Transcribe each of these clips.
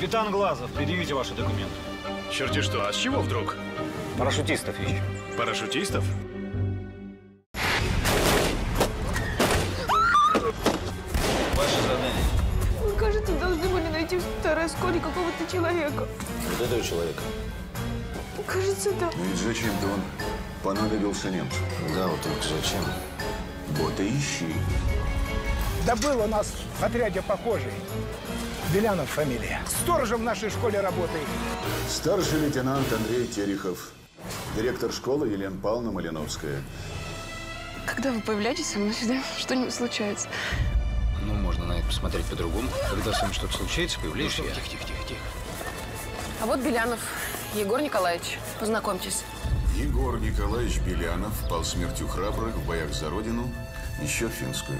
Капитан Глазов, предъявите ваши документы. Черти что, а с чего вдруг? Парашютистов ищем. Парашютистов? Ваше задание. Вы, кажется, должны были найти в Тарасколе какого-то человека. Вот этого человека? Кажется, да. Ну ведь зачем-то он понадобился немцу. Да, вот только зачем? Вот и ищи. Да был у нас в отряде похожий. Белянов фамилия. Сторожем в нашей школе работает. Старший лейтенант Андрей Терехов. Директор школы Елена Павловна Малиновская. Когда вы появляетесь со мной сюда, что-нибудь случается. Ну, можно на это посмотреть по-другому. Когда с вами что-то случается, появляешься я. Тихо. А вот Белянов, Егор Николаевич. Познакомьтесь. Егор Николаевич Белянов пал смертью храбрых в боях за родину, еще финскую.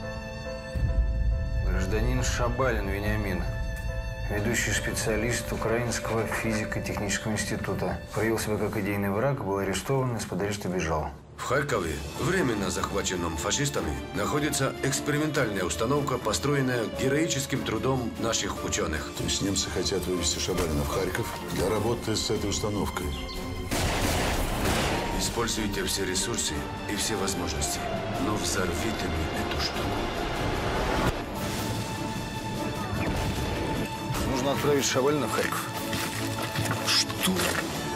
Гражданин Шабалин Вениамин, ведущий специалист Украинского физико-технического института. Проявил себя как идейный враг, был арестован, из-под ареста бежал. В Харькове, временно захваченном фашистами, находится экспериментальная установка, построенная героическим трудом наших ученых. То есть немцы хотят вывести Шабалина в Харьков для работы с этой установкой. Используйте все ресурсы и все возможности, но взорвите мне эту штуку. Нужно отправить Шабалина в Харьков. Что?